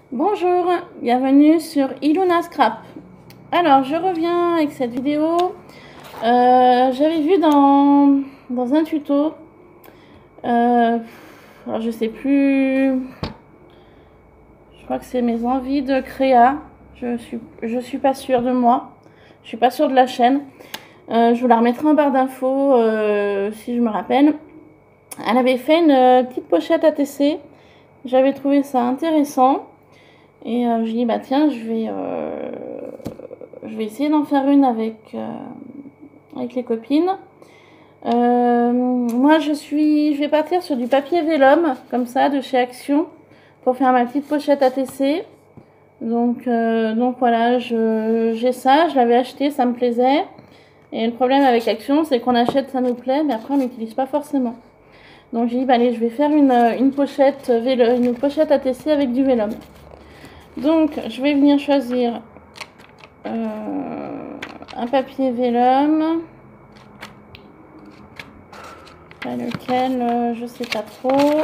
Bonjour, bienvenue sur Iluna Scrap. Alors, je reviens avec cette vidéo. J'avais vu dans un tuto, alors je sais plus, je crois que c'est mes envies de créa. Je suis pas sûre de moi, je suis pas sûre de la chaîne. Je vous la remettrai en barre d'infos si je me rappelle. Elle avait fait une petite pochette ATC. J'avais trouvé ça intéressant. Et je dis bah tiens, je vais essayer d'en faire une avec les copines. Moi je vais partir sur du papier vélum comme ça de chez Action pour faire ma petite pochette ATC. Donc voilà, j'ai ça, je l'avais acheté, ça me plaisait. Et le problème avec Action, c'est qu'on achète, ça nous plaît, mais après on n'utilise pas forcément. Donc j'ai dit bah allez, je vais faire une pochette ATC avec du vélum. Donc, je vais venir choisir un papier vélum. Lequel, je sais pas trop.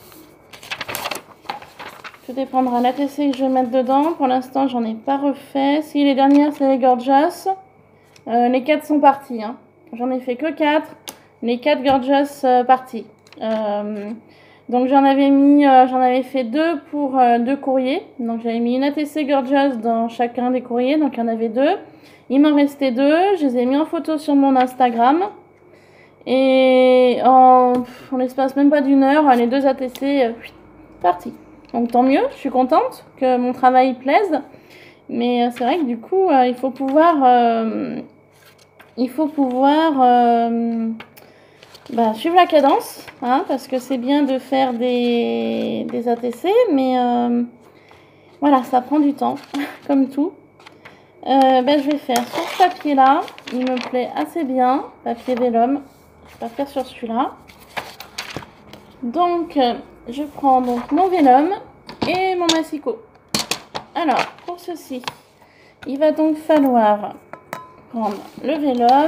Tout dépendra de l'ATC que je vais mettre dedans. Pour l'instant, j'en ai pas refait. Si les dernières, c'est les Gorgeous. Les 4 sont partis. Hein. J'en ai fait que 4. Les 4 Gorgeous partis. Donc j'en avais fait 2 pour 2 courriers. Donc j'avais mis une ATC Gorgeous dans chacun des courriers. Donc il y en avait 2. Il m'en restait 2. Je les ai mis en photo sur mon Instagram. Et en l'espace même pas d'une heure, les 2 ATC partis. Donc tant mieux, je suis contente que mon travail plaise. Mais c'est vrai que du coup, il faut pouvoir suivre la cadence, hein, parce que c'est bien de faire des ATC, mais voilà, ça prend du temps, comme tout. Je vais faire sur ce papier-là, il me plaît assez bien, papier vélum. Je vais pas faire sur celui-là. Donc, je prends donc mon vélum et mon massicot. Alors, pour ceci, il va donc falloir prendre le vélum.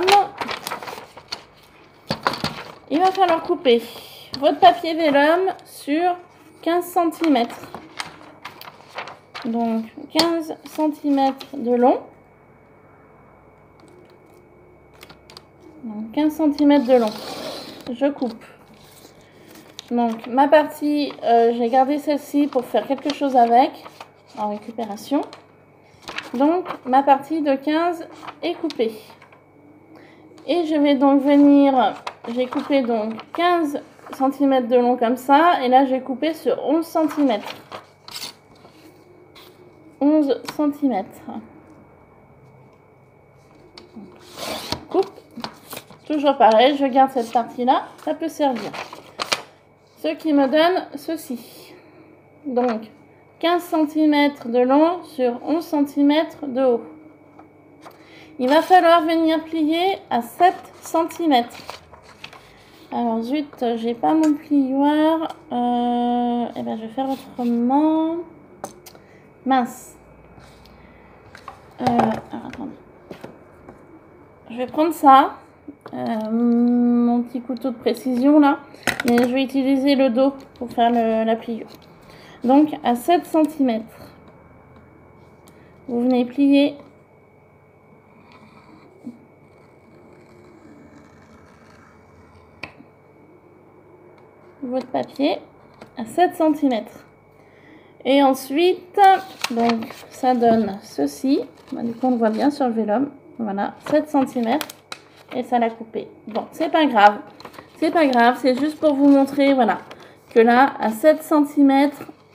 Il va falloir couper votre papier vélum sur 15 cm. Donc 15 cm de long. Donc 15 cm de long. Je coupe. Donc ma partie, j'ai gardé celle-ci pour faire quelque chose avec, en récupération. Donc ma partie de 15 est coupée. Et je vais donc venir, j'ai coupé donc 15 cm de long comme ça. Et là, j'ai coupé sur 11 cm. 11 cm. Coupe. Toujours pareil, je garde cette partie-là. Ça peut servir. Ce qui me donne ceci. Donc, 15 cm de long sur 11 cm de haut. Il va falloir venir plier à 7 cm. Alors zut, j'ai pas mon plioir. Je vais faire autrement. Mince. Alors attendez. Je vais prendre ça. Mon petit couteau de précision là. Et je vais utiliser le dos pour faire la pliure. Donc à 7 cm. Vous venez plier. Votre papier à 7 cm. Et ensuite, donc ça donne ceci. Du coup, on le voit bien sur le vélum. Voilà, 7 cm. Et ça l'a coupé. Bon, c'est pas grave. C'est pas grave, c'est juste pour vous montrer, voilà, que là, à 7 cm,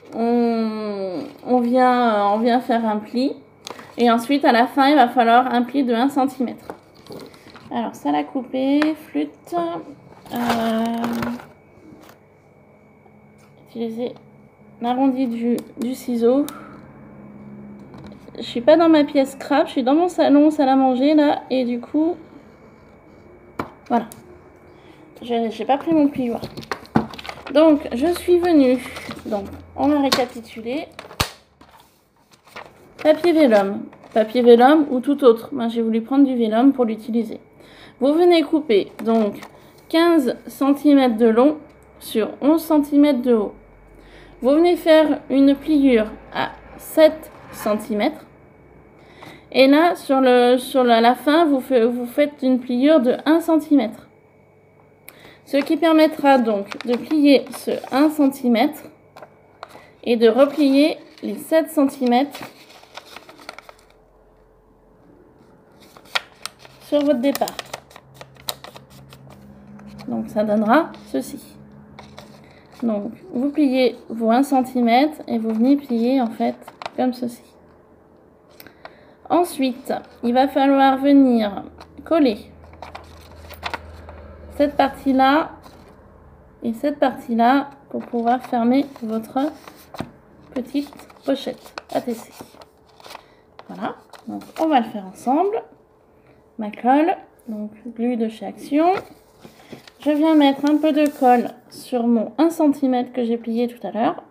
on vient faire un pli. Et ensuite, à la fin, il va falloir un pli de 1 cm. Alors, ça l'a coupé, flûte. Utiliser l'arrondi du ciseau. Je suis pas dans ma pièce scrap, je suis dans mon salon, salle à manger là, et du coup, voilà. J'ai pas pris mon plioir. Donc, je suis venue. Donc, on va récapituler. Papier vélum ou tout autre. Moi, j'ai voulu prendre du vélum pour l'utiliser. Vous venez couper donc 15 cm de long sur 11 cm de haut. Vous venez faire une pliure à 7 cm. Et là, sur la fin, vous faites une pliure de 1 cm. Ce qui permettra donc de plier ce 1 cm et de replier les 7 cm sur votre départ. Donc ça donnera ceci. Donc vous pliez vos 1 cm et vous venez plier en fait comme ceci. Ensuite, il va falloir venir coller cette partie-là et cette partie-là pour pouvoir fermer votre petite pochette ATC. Voilà, donc on va le faire ensemble. Ma colle, donc glu de chez Action. Je viens mettre un peu de colle sur mon 1 cm que j'ai plié tout à l'heure.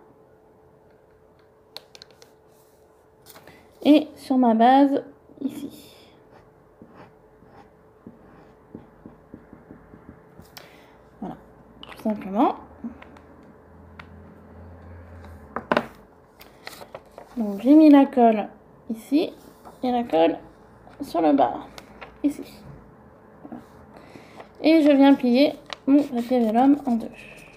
Et sur ma base, ici. Voilà, tout simplement. Donc j'ai mis la colle ici et la colle sur le bas, ici. Voilà. Et je viens plier mon papier vélum en deux.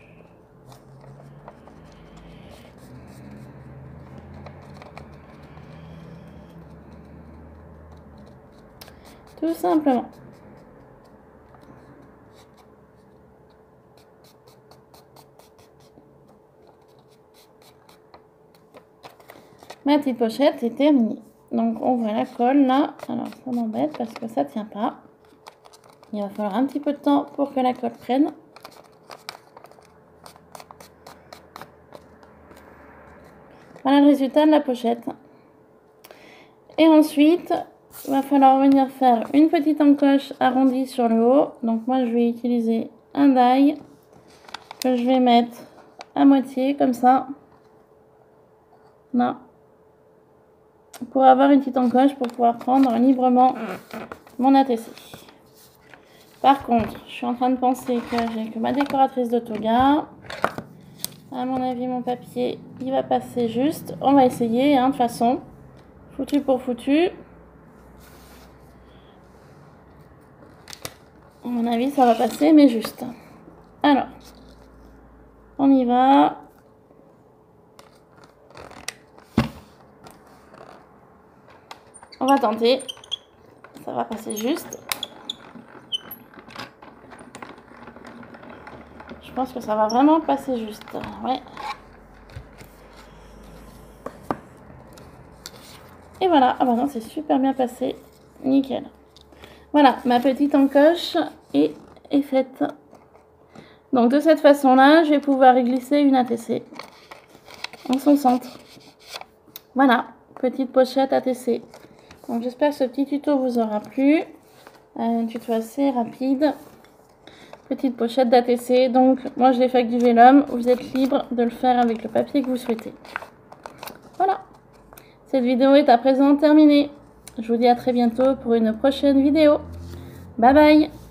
Tout simplement. Ma petite pochette est terminée. Donc on voit la colle là. Alors ça m'embête parce que ça tient pas. Il va falloir un petit peu de temps pour que la colle prenne. Voilà le résultat de la pochette. Et ensuite, il va falloir venir faire une petite encoche arrondie sur le haut. Donc moi je vais utiliser un die que je vais mettre à moitié comme ça. Là. Pour avoir une petite encoche pour pouvoir prendre librement mon ATC. Par contre, je suis en train de penser que j'ai que ma décoratrice de toga. À mon avis, mon papier, il va passer juste. On va essayer, hein, de toute façon. Foutu pour foutu. À mon avis, ça va passer, mais juste. Alors, on y va. On va tenter. Ça va passer juste. Je pense que ça va vraiment passer juste. Ouais. Et voilà. Ah bah non, c'est super bien passé. Nickel. Voilà, ma petite encoche est faite. Donc de cette façon-là, je vais pouvoir y glisser une ATC en son centre. Voilà, petite pochette ATC. Donc j'espère que ce petit tuto vous aura plu. Un tuto assez rapide. Petite pochette d'ATC. Donc moi je l'ai fait avec du vélum. Vous êtes libre de le faire avec le papier que vous souhaitez. Voilà. Cette vidéo est à présent terminée. Je vous dis à très bientôt pour une prochaine vidéo. Bye bye.